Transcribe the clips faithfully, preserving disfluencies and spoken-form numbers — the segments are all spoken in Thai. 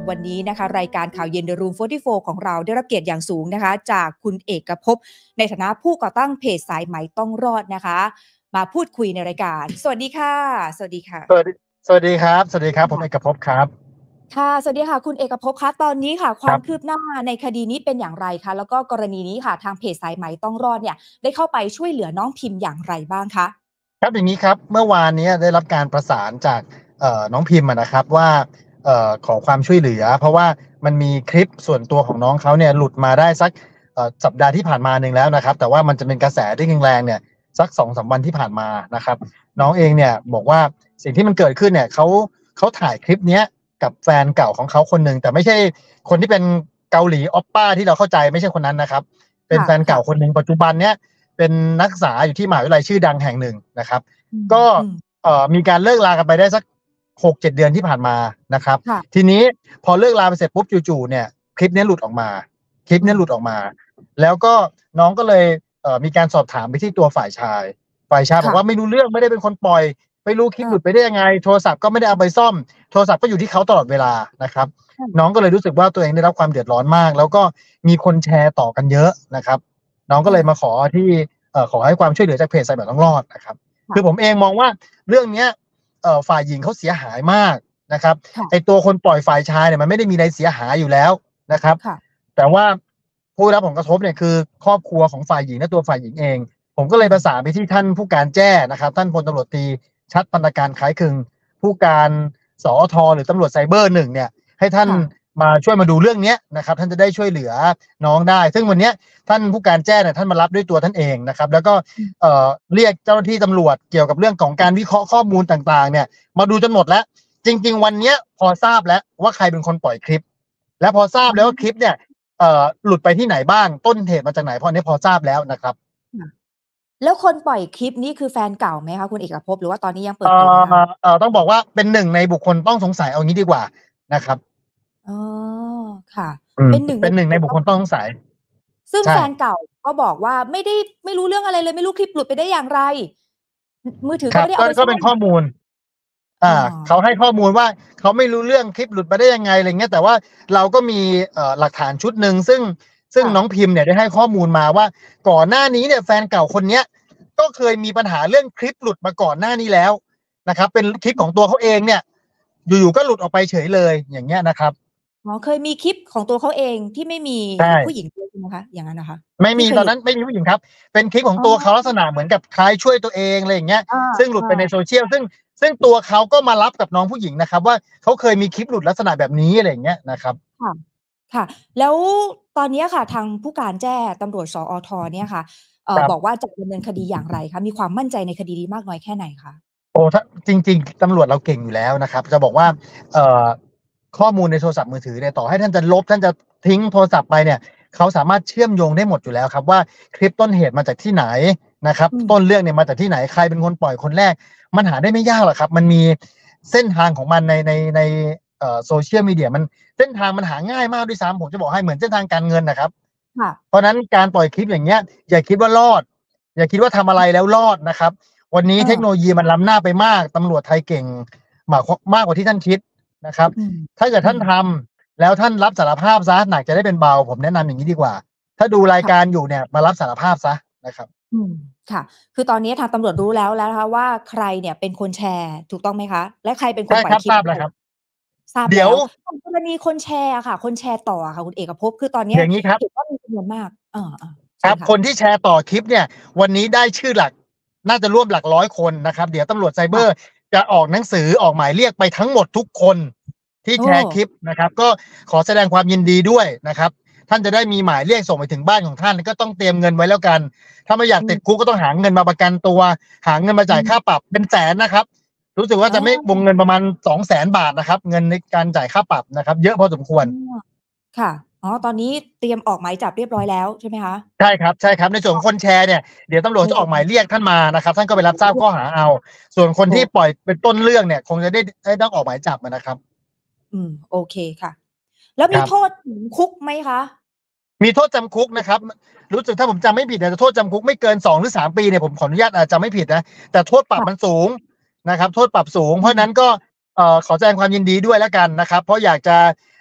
วันนี้นะคะรายการข่าวเย็น The Room สี่สิบสี่ของเราได้รับเกียรติอย่างสูงนะคะจากคุณเอกภพในฐานะผู้ก่อตั้งเพจสายไหมต้องรอดนะคะมาพูดคุยในรายการสวัสดีค่ะสวัสดีค่ะสวัสดีสวัสดีครับสวัสดีครับผมเอกภพครับค่ะสวัสดีค่ะคุณเอกภพคะตอนนี้ค่ะความคืบหน้าในคดีนี้เป็นอย่างไรคะแล้วก็กรณีนี้ค่ะทางเพจสายไหมต้องรอดเนี่ยได้เข้าไปช่วยเหลือน้องพิมพ์อย่างไรบ้างคะครับอย่างนี้ครับเมื่อวานนี้ได้รับการประสานจากน้องพิมพ์นะครับว่าขอความช่วยเหลือเพราะว่ามันมีคลิปส่วนตัวของน้องเขาเนี่ยหลุดมาได้สักสัปดาห์ที่ผ่านมาหนึ่งแล้วนะครับแต่ว่ามันจะเป็นกระแสที่แรงๆเนี่ยสักสองสามวันที่ผ่านมานะครับน้องเองเนี่ยบอกว่าสิ่งที่มันเกิดขึ้นเนี่ยเขาเขาถ่ายคลิปนี้กับแฟนเก่าของเขาคนหนึ่งแต่ไม่ใช่คนที่เป็นเกาหลีออปป้าที่เราเข้าใจไม่ใช่คนนั้นนะครับเป็นแฟนเก่าคนหนึ่งปัจจุบันเนี้ยเป็นนักศึกษาอยู่ที่มหาวิทยาลัยชื่อดังแห่งหนึ่งนะครับก็มีการเลิกลากันไปได้สักหกเจ็ดเดือนที่ผ่านมานะครับทีนี้พอเลิกลาไปเสร็จปุ๊บจู่ๆเนี่ยคลิปนี้หลุดออกมาคลิปนี้หลุดออกมาแล้วก็น้องก็เลยมีการสอบถามไปที่ตัวฝ่ายชายฝ่ายชายบอกว่าไม่รู้เรื่องไม่ได้เป็นคนปล่อยไม่รู้คลิปหลุดไปได้ยังไงโทรศัพท์ก็ไม่ได้เอาไปซ่อมโทรศัพท์ก็อยู่ที่เขาตลอดเวลานะครับน้องก็เลยรู้สึกว่าตัวเองได้รับความเดือดร้อนมากแล้วก็มีคนแชร์ต่อกันเยอะนะครับน้องก็เลยมาขอที่ขอให้ความช่วยเหลือจากเพจสายไหมต้องรอดนะครับคือผมเองมองว่าเรื่องนี้ฝ่ายหญิงเขาเสียหายมากนะครับไอตัวคนปล่อยฝ่ายชายเนี่ยมันไม่ได้มีอะไรเสียหายอยู่แล้วนะครับแต่ว่าผู้รับผลกระทบเนี่ยคือครอบครัวของฝ่ายหญิงและตัวฝ่ายหญิงเองผมก็เลยประสานไปที่ท่านผู้การแจ้นะครับท่านพลตำรวจตรีชัดพันธการคล้ายคลึงผู้การสอทหรือตำรวจไซเบอร์หนึ่งเนี่ยให้ท่านมาช่วยมาดูเรื่องนี้นะครับท่านจะได้ช่วยเหลือน้องได้ซึ่งวันนี้ท่านผู้การแจ้เนี่ยท่านมารับด้วยตัวท่านเองนะครับแล้วก็เอ่อเรียกเจ้าหน้าที่ตำรวจเกี่ยวกับเรื่องของการวิเคราะห์ข้อมูลต่างๆเนี่ยมาดูจนหมดแล้วจริงๆวันนี้พอทราบแล้วว่าใครเป็นคนปล่อยคลิปและพอทราบแล้วว่าคลิปเนี่ยเอ่อหลุดไปที่ไหนบ้างต้นเหตุมาจากไหนพอนี้พอทราบแล้วนะครับแล้วคนปล่อยคลิปนี้คือแฟนเก่าไหมคะคุณเอกภพหรือว่าตอนนี้ยังเปิดเผยไม่ได้เอ่อต้องบอกว่าเป็นหนึ่งในบุคคลต้องสงสัยเอางี้ดีกว่านะครับอ๋อค่ะเป็นหนึ่งเป็นหนึ่งในบุคคลต้องสงสัยซึ่งแฟนเก่าก็บอกว่าไม่ได้ไม่รู้เรื่องอะไรเลยไม่รู้คลิปหลุดไปได้อย่างไรมือถือก็ไม่ได้เอาไปก็เป็นข้อมูลอ่าเขาให้ข้อมูลว่าเขาไม่รู้เรื่องคลิปหลุดไปได้ยังไงอะไรเงี้ยแต่ว่าเราก็มีเอ่อหลักฐานชุดหนึ่งซึ่งซึ่งน้องพิมพ์เนี่ยได้ให้ข้อมูลมาว่าก่อนหน้านี้เนี่ยแฟนเก่าคนเนี้ยก็เคยมีปัญหาเรื่องคลิปหลุดมาก่อนหน้านี้แล้วนะครับเป็นคลิปของตัวเขาเองเนี่ยอยู่ๆก็หลุดออกไปเฉยเลยอย่างเงี้ยนะครับอ๋อเคยมีคลิปของตัวเขาเองที่ไม่มีผู้หญิงด้วยใช่ไหมคะอย่างนั้นนะคะไม่มีตอนนั้นไม่มีผู้หญิงครับเป็นคลิปของตัวเขาลักษณะเหมือนกับคล้ายช่วยตัวเองอะไรอย่างเงี้ยซึ่งหลุดไปในโซเชียลซึ่งซึ่งตัวเขาก็มารับกับน้องผู้หญิงนะครับว่าเขาเคยมีคลิปหลุดลักษณะแบบนี้อะไรอย่างเงี้ยนะครับค่ะค่ะแล้วตอนนี้ค่ะทางผู้การแจ้ตำรวจสอทเนี่ยค่ะเอ่อบอกว่าจะดำเนินคดีอย่างไรคะมีความมั่นใจในคดีนี้มากน้อยแค่ไหนคะโอ้ถ้าจริงๆตำรวจเราเก่งอยู่แล้วนะครับจะบอกว่าเอ่อข้อมูลในโทรศัพท์มือถือเนี่ยต่อให้ท่านจะลบท่านจะทิ้งโทรศัพท์ไปเนี่ยเขาสามารถเชื่อมโยงได้หมดอยู่แล้วครับว่าคลิปต้นเหตุมาจากที่ไหนนะครับต้นเรื่องเนี่ยมาจากที่ไหนใครเป็นคนปล่อยคนแรกมันหาได้ไม่ยากหรอกครับมันมีเส้นทางของมันในในในเอ่อโซเชียลมีเดียมันเส้นทางมันหาง่ายมากด้วยซ้ำผมจะบอกให้เหมือนเส้นทางการเงินนะครับเพราะนั้นการปล่อยคลิปอย่างเงี้ยอย่าคิดว่ารอดอย่าคิดว่าทำอะไรแล้วรอดนะครับวันนี้เทคโนโลยีมันล้ำหน้าไปมากตำรวจไทยเก่งมากมากกว่าที่ท่านคิดนะครับถ้าเกิดท่านทำแล้วท่านรับสารภาพซะหนักจะได้เป็นเบาผมแนะนำอย่างนี้ดีกว่าถ้าดูรายการอยู่เนี่ยมารับสารภาพซะนะครับอืมค่ะคือตอนนี้ทางตำรวจรู้แล้วแล้วนะคะว่าใครเนี่ยเป็นคนแชร์ถูกต้องไหมคะและใครเป็นคนปล่อยคลิปทราบแล้วครับทราบแล้วกรณีคนแชร์ค่ะคนแชร์ต่อค่ะคุณเอกภพคือตอนนี้อย่างนี้ครับเห็นว่ามีจำนวนมากอ่าครับคนที่แชร์ต่อคลิปเนี่ยวันนี้ได้ชื่อหลักน่าจะร่วมหลักร้อยคนนะครับเดี๋ยวตำรวจไซเบอร์จะออกหนังสือออกหมายเรียกไปทั้งหมดทุกคนที่แชร์คลิปนะครับก็ขอแสดงความยินดีด้วยนะครับท่านจะได้มีหมายเรียกส่งไปถึงบ้านของท่านก็ต้องเตรียมเงินไว้แล้วกันถ้าไม่อยากติดคุกก็ต้องหาเงินมาประกันตัวหาเงินมาจ่ายค่าปรับเป็นแสนนะครับรู้สึกว่าจะไม่วงเงินประมาณสองแสนบาทนะครับเงินในการจ่ายค่าปรับนะครับเยอะพอสมควรค่ะอ๋อตอนนี้เตรียมออกหมายจับเรียบร้อยแล้วใช่ไหมคะใช่ครับใช่ครับในส่วนคนแชร์เนี่ยเดี๋ยวตำรวจจะออกหมายเรียกท่านมานะครับท่านก็ไปรับทราบข้อหาเอาส่วนคนที่ปล่อยเป็นต้นเรื่องเนี่ยคงจะได้ได้ต้องออกหมายจับนะครับอืมโอเคค่ะแล้วมีโทษถึงคุกไหมคะมีโทษจำคุกนะครับรู้สึกถ้าผมจำไม่ผิดเนี่ยจะโทษจำคุกไม่เกินสองหรือสามปีเนี่ยผมขออนุญาตอาจจะไม่ผิดนะแต่โทษปรับมันสูงนะครับโทษปรับสูงเพราะนั้นก็เอ่อขอแสดงความยินดีด้วยแล้วกันนะครับเพราะอยากจะ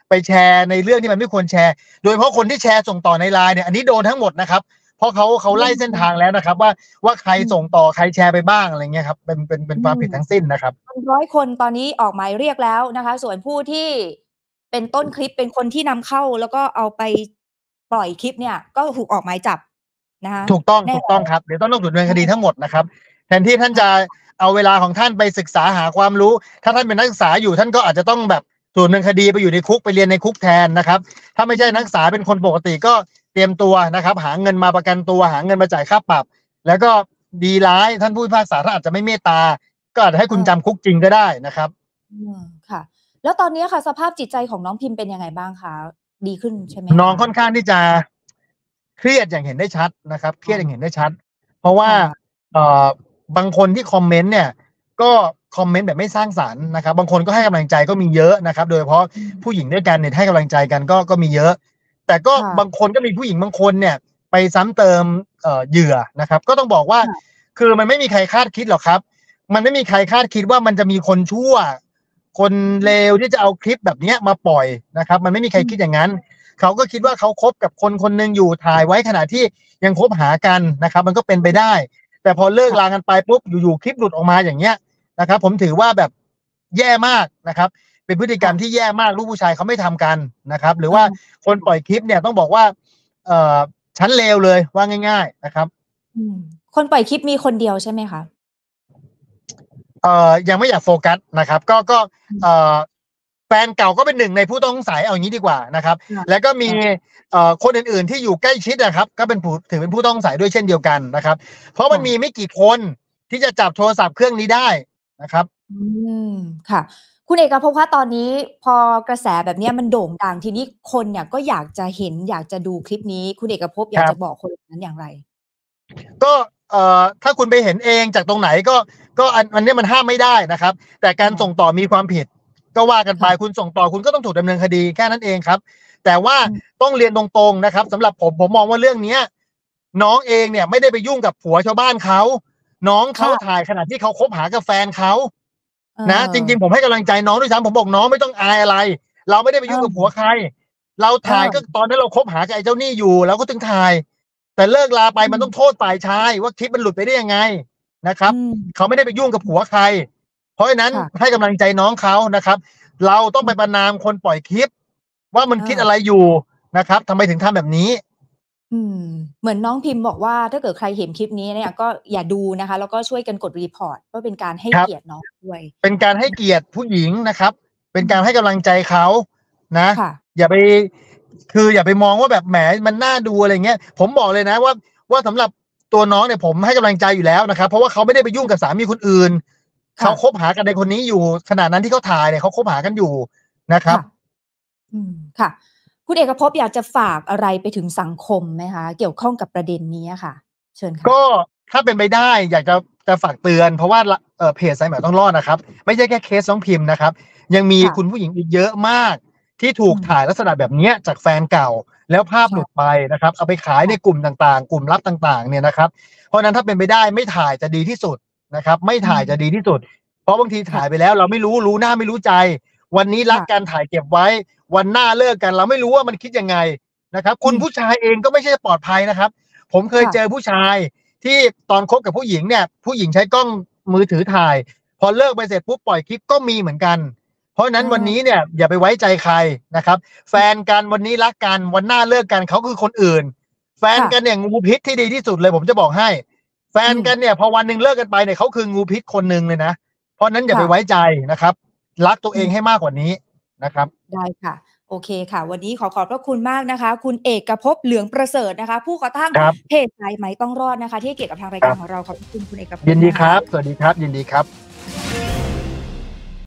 ไปแชร์ในเรื่องที่มันไม่ควรแชร์โดยเฉพาะคนที่แชร์ส่งต่อในไลน์เนี่ยอันนี้โดนทั้งหมดนะครับเพราะเขาเขาไล่เส้นทางแล้วนะครับว่าว่าใครส่งต่อใครแชร์ไปบ้างอะไรเงี้ยครับเป็นเป็นเป็นความผิดทั้งสิ้นนะครับร้อยคนตอนนี้ออกหมายเรียกแล้วนะคะส่วนผู้ที่เป็นต้นคลิปเป็นคนที่นำเข้าแล้วก็เอาไปปล่อยคลิปเนี่ยก็ถูกออกหมายจับนะคะถูกต้องถูกต้องครับเดี๋ยวต้องดำเนินคดีทั้งหมดนะครับแทนที่ท่านจะเอาเวลาของท่านไปศึกษาหาความรู้ถ้าท่านเป็นนักศึกษาอยู่ท่านก็อาจจะต้องแบบถูกดำเนินคดีไปอยู่ในคุกไปเรียนในคุกแทนนะครับถ้าไม่ใช่นักศึกษาเป็นคนปกติก็เตรียมตัวนะครับหาเงินมาประกันตัวหาเงินมาจ่ายค่าปรับแล้วก็ดีร้ายท่านผู้พิพากษาท่านอาจจะไม่เมตตาก็อาจจะให้คุณจำคุกจริงก็ได้นะครับอืมค่ะแล้วตอนนี้ค่ะสภาพจิตใจของน้องพิมเป็นยังไงบ้างคะดีขึ้นใช่ไหมน้องค่อนข้างที่จะเครียดอย่างเห็นได้ชัดนะครับเครียดอย่างเห็นได้ชัดเพราะว่าเอ่อบางคนที่คอมเมนต์เนี่ยก็คอมเมนต์แบบไม่สร้างสรรค์นะครับบางคนก็ให้กำลังใจก็มีเยอะนะครับโดยเฉพาะผู้หญิงด้วยกันเนี่ยให้กำลังใจกันก็ก็มีเยอะแต่ก็บางคนก็มีผู้หญิงบางคนเนี่ยไปซ้ำเติมเอ่อเหยื่อนะครับก็ต้องบอกว่าคือมันไม่มีใครคาดคิดหรอกครับมันไม่มีใครคาดคิดว่ามันจะมีคนชั่วคนเลวที่จะเอาคลิปแบบนี้มาปล่อยนะครับมันไม่มีใครคิดอย่างนั้นเขาก็คิดว่าเขาคบกับคนคนหนึ่งอยู่ถ่ายไว้ขณะที่ยังคบหากันนะครับมันก็เป็นไปได้แต่พอเลิกลากันไปปุ๊บอยู่ๆคลิปหลุดออกมาอย่างเงี้ยนะครับผมถือว่าแบบแย่มากนะครับเป็นพฤติกรรมที่แย่มากลูกผู้ชายเขาไม่ทำกันนะครับหรือว่าคนปล่อยคลิปเนี่ยต้องบอกว่าเอ่อชั้นเลวเลยว่าง่ายๆนะครับคนปล่อยคลิปมีคนเดียวใช่ไหมคะเอ่อยังไม่อยากโฟกัสนะครับก็ก็เอ่อแฟนเก่าก็เป็นหนึ่งในผู้ต้องสงสัยเอาอย่างนี้ดีกว่านะครับแล้วก็มีเอ่อคนอื่นๆที่อยู่ใกล้ชิดนะครับก็เป็นผู้ถือเป็นผู้ต้องสงสัยด้วยเช่นเดียวกันนะครับเพราะมันมีไม่กี่คนที่จะจับโทรศัพท์เครื่องนี้ได้นะครับอืมค่ะคุณเอกภพคะตอนนี้พอกระแสแบบนี้มันโด่งดังทีนี้คนเนี่ยก็อยากจะเห็นอยากจะดูคลิปนี้คุณเอกภพอยากจะบอกคนนั้นอย่างไรก็เอ่อถ้าคุณไปเห็นเองจากตรงไหนก็ก็อันอันนี้มันห้ามไม่ได้นะครับแต่การส่งต่อมีความผิดก็ว่ากันไปคุณส่งต่อคุณก็ต้องถูกดำเนินคดีแค่นั้นเองครับแต่ว่าต้องเรียนตรงๆนะครับสำหรับผมผมมองว่าเรื่องนี้น้องเองเนี่ยไม่ได้ไปยุ่งกับผัวชาวบ้านเขาน้องเขาถ่ายขณะที่เขาคบหากับแฟนเขานะจริงๆผมให้กำลังใจน้องด้วยซ้ำผมบอกน้องไม่ต้องอายอะไรเราไม่ได้ไปยุ่งกับผัวใครเราถ่ายก็ตอนนั้นเราคบหากับไอ้เจ้าหนี้อยู่แล้วก็ถึงถ่ายแต่เลิกลาไปมันต้องโทษฝ่ายชายว่าคลิปมันหลุดไปได้ยังไงนะครับเขาไม่ได้ไปยุ่งกับผัวใครเพราะฉะนั้นให้กำลังใจน้องเขานะครับเราต้องไปประณามคนปล่อยคลิปว่ามันคิดอะไรอยู่นะครับทำไมถึงทำแบบนี้อืมเหมือนน้องพิมพ์บอกว่าถ้าเกิดใครเห็นคลิปนี้เนี่ยก็อย่าดูนะคะแล้วก็ช่วยกันกดรีพอร์ตก็เป็นการให้เกียรติน้องด้วยเป็นการให้เกียรติผู้หญิงนะครับเป็นการให้กำลังใจเขานะอย่าไปคืออย่าไปมองว่าแบบแหมมันน่าดูอะไรเงี้ยผมบอกเลยนะว่าว่าสำหรับตัวน้องเนี่ยผมให้กำลังใจอยู่แล้วนะครับเพราะว่าเขาไม่ได้ไปยุ่งกับสามีคนอื่นเขาคบหากันในคนนี้อยู่ขณะนั้นที่เขาถ่ายเนี่ยเขาคบหากันอยู่นะครับอืมค่ะคุณเอกภพอยากจะฝากอะไรไปถึงสังคมไหมคะเกี่ยวข้องกับประเด็นนี้ค่ะเชิญค่ะก็ถ้าเป็นไปได้อยากจะจะฝากเตือนเพราะว่าเอ่อเพจสายใหม่ต้องรอดนะครับไม่ใช่แค่เคสน้องพิมพ์นะครับยังมีคุณผู้หญิงอีกเยอะมากที่ถูกถ่ายลักษณะแบบนี้จากแฟนเก่าแล้วภาพหลุดไปนะครับเอาไปขายในกลุ่มต่างๆกลุ่มลับต่างๆเนี่ยนะครับเพราะนั้นถ้าเป็นไปได้ไม่ถ่ายจะดีที่สุดนะครับไม่ถ่ายจะดีที่สุดเพราะบางทีถ่ายไปแล้วเราไม่รู้รู้หน้าไม่รู้ใจวันนี้รักกันถ่ายเก็บไว้วันหน้าเลิกกันเราไม่รู้ว่ามันคิดยังไงนะครับคุณผู้ชายเองก็ไม่ใช่ปลอดภัยนะครับผมเคยเจอผู้ชายที่ตอนคบกับผู้หญิงเนี่ยผู้หญิงใช้กล้องมือถือถ่ายพอเลิกไปเสร็จปุ๊บปล่อยคลิปก็มีเหมือนกันเพราะฉะนั้นวันนี้เนี่ยอย่าไปไว้ใจใครนะครับแฟนกันวันนี้รักกันวันหน้าเลิกกันเขาคือคนอื่นแฟนกันเนี่ยงูพิษที่ดีที่สุดเลยผมจะบอกให้แฟนกันเนี่ยพอวันหนึ่งเลิกกันไปเนี่ยเขาคืองูพิษคนหนึ่งเลยนะเพราะนั้นอย่าไปไว้ใจนะครับรักตัวเองให้มากกว่านี้นะครับได้ค่ะโอเคค่ะวันนี้ขอขอบพระคุณมากนะคะคุณเอกภพเหลืองประเสริฐนะคะผู้ก่อตั้งเพจสายไหมต้องรอดนะคะที่เกี่ยวกับทางรายการของเราขอบคุณคุณเอกภพยินดีครับสวัสดีครับยินดีครับ